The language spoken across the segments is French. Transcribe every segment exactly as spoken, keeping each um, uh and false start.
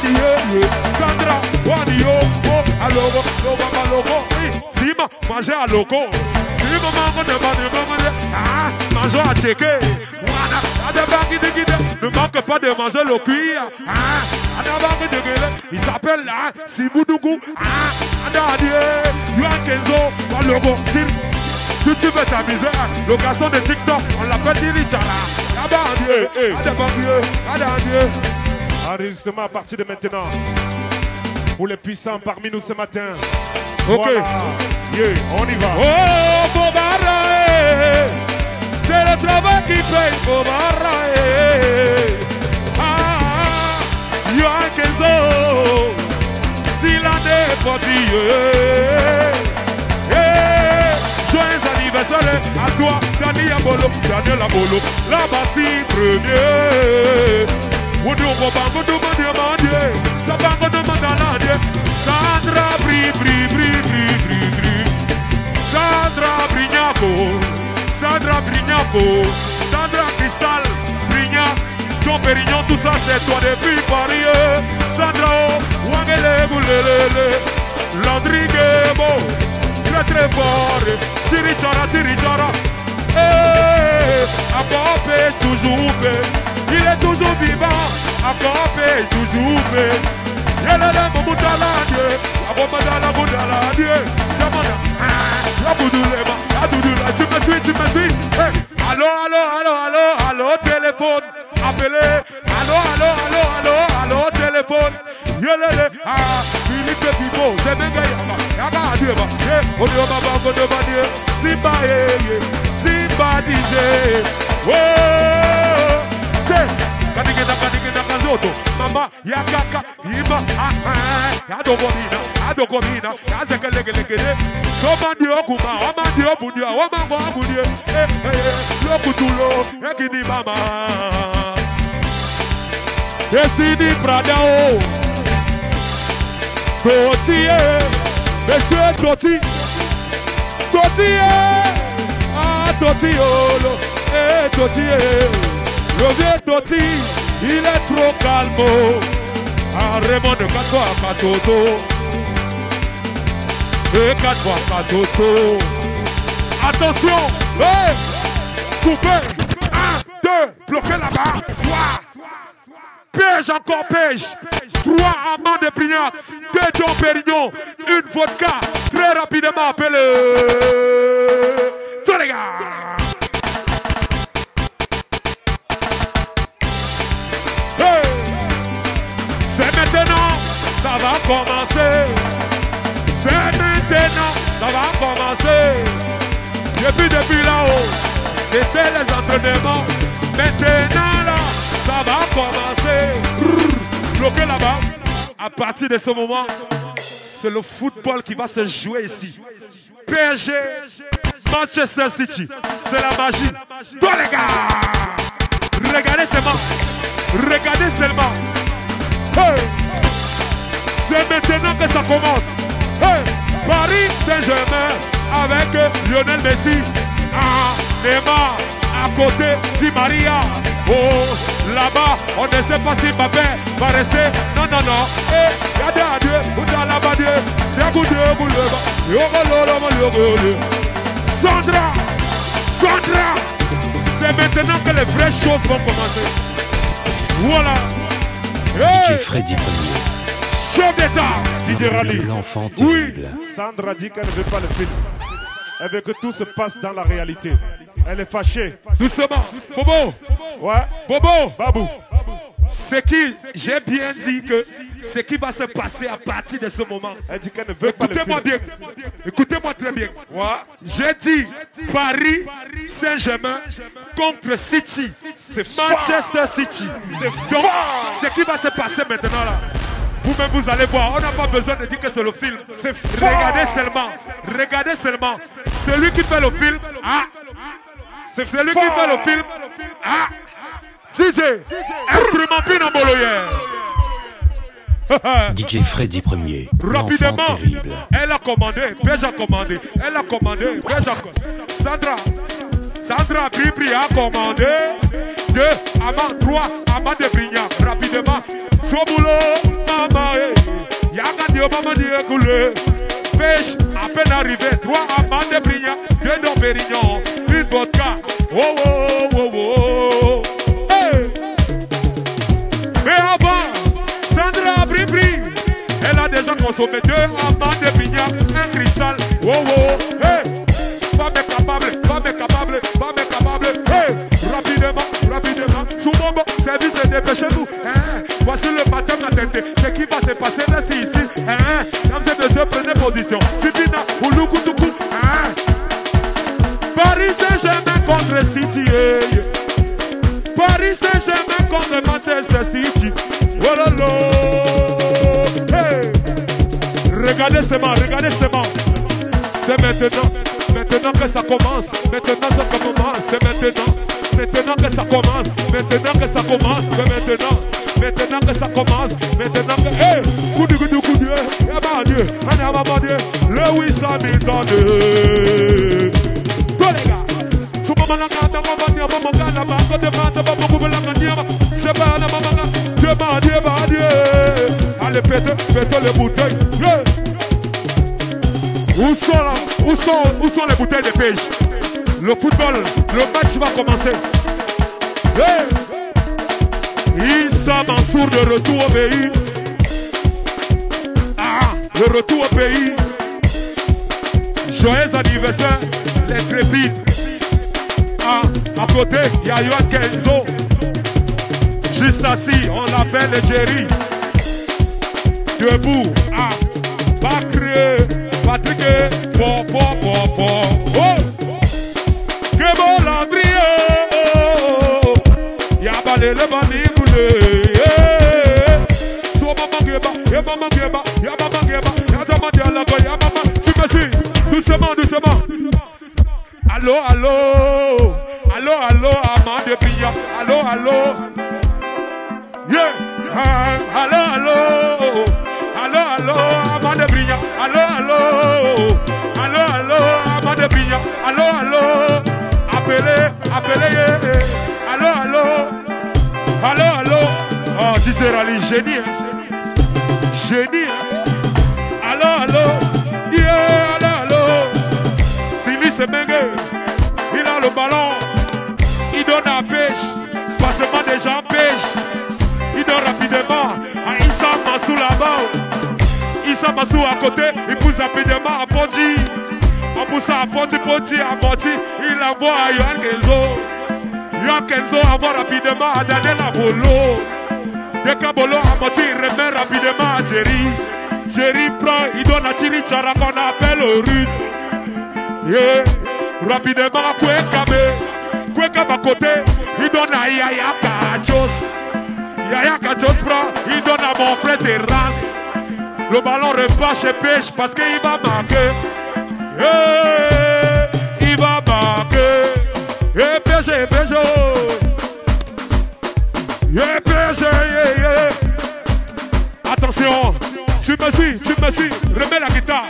Wadi, yeah, Sandra, Wadi, yo, oh, à logo, logo, à logo, Sima, manger à logo. Sima, mango, de bande, mango, ah, manger à checker. Wana, à de banque de guide, ne manque pas de manger le cuir. Ah, à de banque de guide, il s'appelle là, Siboudoukou. Ah, à de Yuan Kenzo, à logo, tire. Si tu veux t'amuser, le garçon de TikTok, on l'appelle Dirichala. Là-bas, Dieu, à de banque, à de Dieu. Enregistrement à partir de maintenant. Pour les puissants parmi nous ce matin. Ok. Voilà. Yeah, on y va. Oh, Bobara, c'est le travail qui paye, Bobara. Ah, Yohan Kenzo, si l'année pas joyeux anniversaire à toi, Daniel Abolo, Daniel Abolo, la bassi premier. Vous nous vous demandez, ça va vous demander, Sandra Bri Bri Bri Bri Bri Bri, Sandra Brignaco, Sandra Brignaco, Sandra Cristal, Brignac, John Pérignon, tout ça c'est toi depuis Paris. Sandra, Wangele Boulele, Landry Gebo, très très fort, Chirichara, Chirichara, eh, à Popé, toujours paix. Il est toujours vivant, à Popé, toujours paix. Yelele Moumoutalade, à Bomadala Boudalade, Samana, la Boudoulema, la Doudoula, tu me suis, tu me suis. Allô, allô, allô, allô, allô, téléphone, appelez, allô, allô, allô, allô, allô, téléphone. Yelele, ah, Philippe Pipo, c'est Benga Yama, Yama Adieba, eh, Odioma Bango de Badie, Simba, eh, Simba D J, oh, c'est, Kadigeda, Kadigeda, Kazoto, Mama, Yakaka, Iba, ah, ah, Adogomina, Adogomina, Yazekelegelekele, Somandi Okuma, Omandi Obudia, Omango Abudia, eh, eh, Lokutulo, Ekini Mama, Destiny Pradao. Gauthier, monsieur Gauthier, Gauthier, ah Gauthier, eh Gauthier, le vieux Gauthier, il est trop calme. Ah Raymond de quatre fois Katoto, et quatre fois Katoto. Attention, hey, coupez, un, deux, bloquez là-bas, soir. Pêche encore pêche. Trois amants de Prignac. Deux John Pérignon. Une vodka. Très rapidement appelé. Tous les gars. Hey. C'est maintenant. Ça va commencer. C'est maintenant. Ça va commencer. Depuis, depuis là-haut. C'était les entraînements. Maintenant là. Ça va commencer. Bloqué là-bas. À partir de ce moment, c'est le football qui va se jouer ici. P S G, Manchester City. C'est la magie. Tous les gars. Regardez seulement. Regardez seulement. Hey. C'est maintenant que ça commence. Hey. Paris Saint-Germain avec Lionel Messi. Ah, Neymar. À côté, Di Maria. Oh, là-bas, on ne sait pas si Mbappé va rester. Non, non, non. Eh, y'a des adieux, ou dans la badie. C'est un coup de boule. Sandra, Sandra, c'est maintenant que les vraies choses vont commencer. Voilà. Hey. D J Freddy Premier. Chef d'État. Didier Rally. L'enfant terrible. Oui. Sandra dit qu'elle ne veut pas le film. Elle veut que tout se passe dans la réalité. Elle est fâchée. Doucement. Bobo. Ouais. Bobo. Babou. Ce qui, j'ai bien dit que ce qui va se passer à partir de ce moment. Elle dit qu'elle ne veut pas le film. Écoutez-moi bien. Écoutez-moi très bien. Ouais. J'ai dit Paris Saint-Germain contre City. C'est Manchester City. Donc, ce qui va se passer maintenant là. Vous-même, vous allez voir. On n'a pas besoin de dire que c'est le film. C'est regardez seulement. Regardez seulement. Celui qui fait le film. Ah. C'est celui qui fait le film. Ah. D J. Instrument Pinamboloyer. D J Freddy Premier. Rapidement. Elle a commandé. Pêche a commandé. Elle a commandé. Pêche a commandé. Sandra. Sandra Bibri a commandé. Deux. Amant. Trois. Amant de Brignac. Rapidement. Sobulo. Dieu maman dit écoulé. Pêche, à peine arrivé, trois amants de brillant, deux Dom Pérignon, une vodka. Oh oh oh oh oh. Hey. Mais avant, Sandra Bribri, elle a déjà consommé deux amants de brillant, un cristal. Oh oh. Hey. Femme est capable, femme est capable, femme est capable. Hey. Rapidement, rapidement, sous mon bon service, dépêchez-vous. Hein? Voici le matin, ma tête. Ce qui va se passer, reste ici. Hein? Comme ces messieurs, prenez position. Chipina, Oulou, Koutoukou. Hein? Paris Saint-Germain contre City. Paris Saint-Germain contre Manchester City. Oh là là. Hey. Regardez seulement, regardez seulement. C'est maintenant, maintenant que ça commence. Maintenant que ça commence, c'est maintenant. Maintenant que ça commence, maintenant que ça commence, maintenant, maintenant que ça commence, maintenant que, hey, goudou goudou goudou, y'a ma Dieu, y'a ma Dieu, le huit cent mille tonnes. Tous les gars, sous mon maman, maman, maman, maman, maman, maman, demande, maman, maman, maman, c'est pas la maman, Dieu, ma Dieu, ma Dieu. Allez, pète, pète les bouteilles. Où sont là, où sont, où sont les bouteilles de pêche? Le football, le match va commencer. Hey. Issa Mansour de retour au pays. Ah, le retour au pays. Joyeux anniversaire, les trépides. Ah, à côté, il y a Yohan Kenzo. Juste assis, on l'appelle Jerry. Debout, ah, Bakre, Patrick, po, po, po, po. Oh! Que bon l'andrier, y'a balé le bandit voulé. So maman geba, y'a maman geba, y'a maman geba, y'a maman dialogue, y'a maman. Tu me suis, doucement, doucement. Allô, allô, allô, allô, amant de brillant. Allô, allô, yeah, allô, allô, allô, allô, amant de brillant. Allô, allô, allô, allô, amant de brillant. Allô, allô. Appelez, appelez, allô, allô, allô, allô. Oh, D J Rally, génie, hein? Génie, hein? Allô, allô, yeah, allô, allô. Phyllis Semengue, il a le ballon, il donne à pêche, passement des gens pêche, il donne rapidement à Issa Massou là-bas. Issa Massou à côté, il pousse rapidement à Ponji. On pousse à Ponji, Ponji à Ponji, il envoie à Yohan Kenzo. Yohan Kenzo envoie rapidement à Daniel Abolo. Dès qu'Abolo a monté, il remet rapidement à Jerry. Jerry prend, il donne à Thierry Chara qu'on appelle le russe. Yeah. Rapidement à Kwekame. Kwekame à côté, il donne à Yaya Kajos. Yaya Kajos prend, il donne à mon frère Terrasse. Le ballon repart chez Pêche parce qu'il va marquer. Yeah. Il va marquer. Et Pêche, et Pêche. Yeah, Pêche, yeah, yeah. Attention, tu me suis, tu me suis, remets la guitare.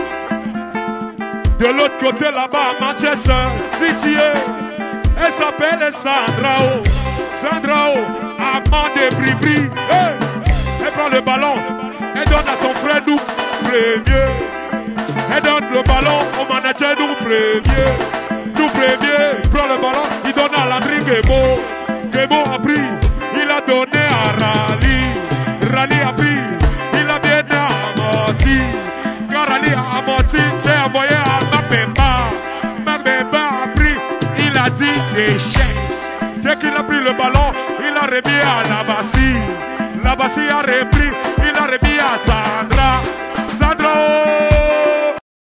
De l'autre côté là-bas, Manchester City, elle s'appelle Sandrao. Sandrao, amant de Bribri. Hey. Elle prend le ballon, elle donne à son frère nous premier. Elle donne le ballon au manager nous premier. Nous premier, il prend le ballon, il donne à Landry Gebo. Gebo a pris, il a donné à Rally. Rally a pris, il a bien amorti. Quand Rally a amorti, j'ai envoyé à Mabemba. Mabemba a pris, il a dit déchet. Dès qu'il a pris le ballon, il a remis à Labassi. Labassi a repris, il a remis à Sandra. Sandra, oh!